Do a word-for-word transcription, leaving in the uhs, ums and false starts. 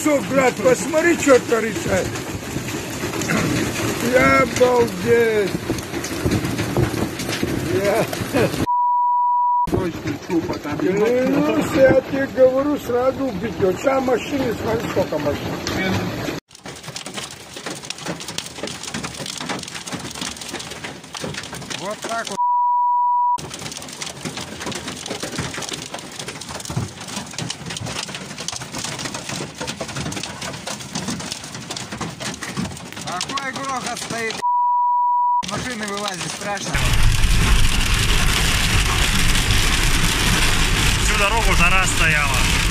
колесо, брат, посмотри, что творится. Я обалдеть. Я... Клянусь, я тебе говорю, сразу убедет. Сейчас машины, смотри, сколько машин. Вот так вот. Какой грохот стоит, машины вылазит страшно. Всю дорогу жара стояла.